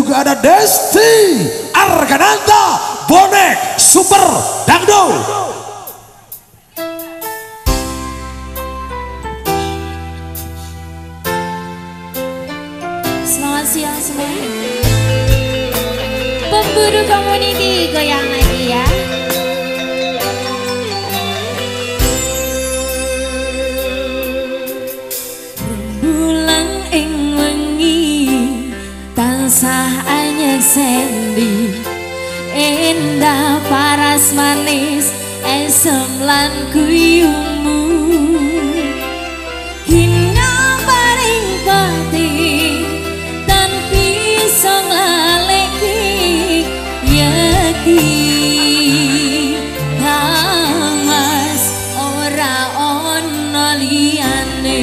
juga ada Desti Argananta bonek super dangdut. Selamat siang semuanya. Pemburu community goyang lagi ya. Rembulan ing wengi tansah anyar sendi, endah paras manis esem lan guyumu. Hina paring pati tan bisa ngaleki yati Mas ora ono liyane.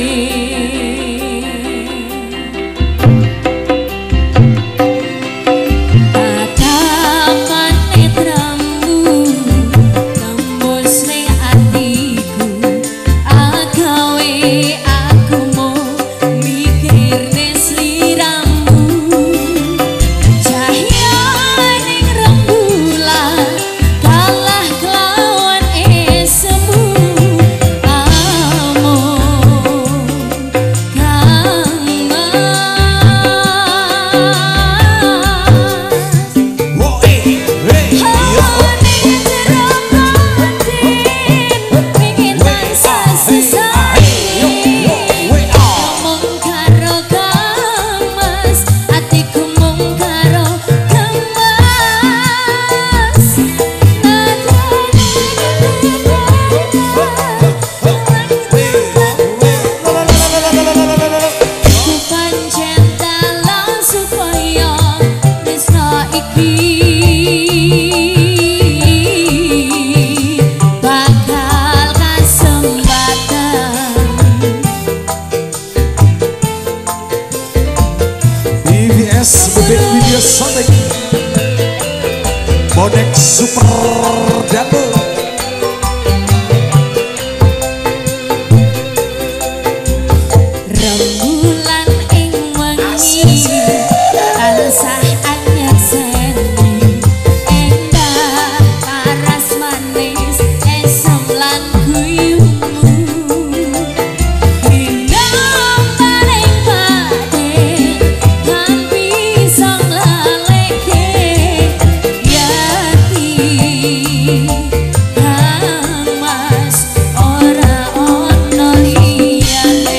Video Sonic bonek super dangdut. Rembulan ing wengi tansah anyar sendi, endah paras manis esem lan guyumu. Hina paring pating lan bisa nglaleke yati Mas ora ono liyane.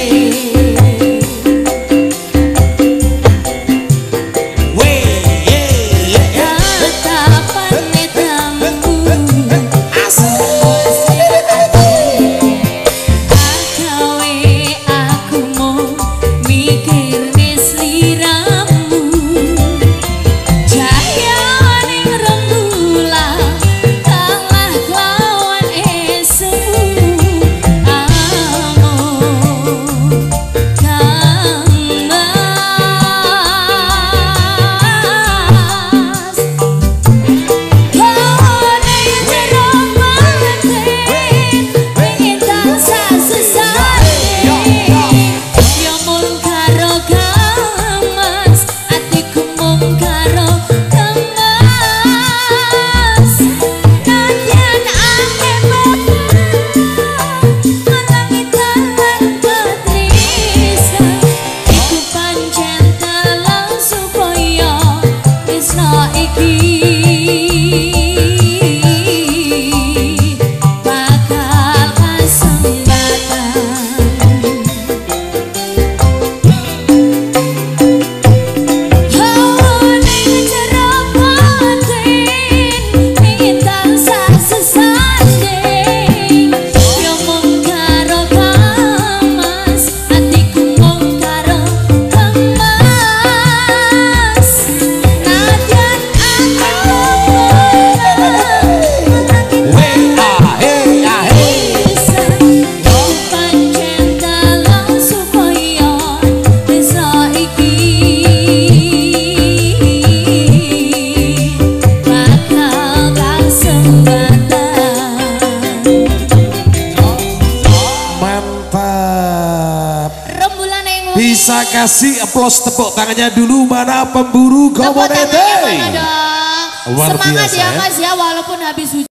kasih aplaus tepuk tangannya dulu. Mana pemburu Tepuk tangannya Komonete? mana dong? Luar Semangat biasa, ya ya. Mas ya, walaupun habis hujan.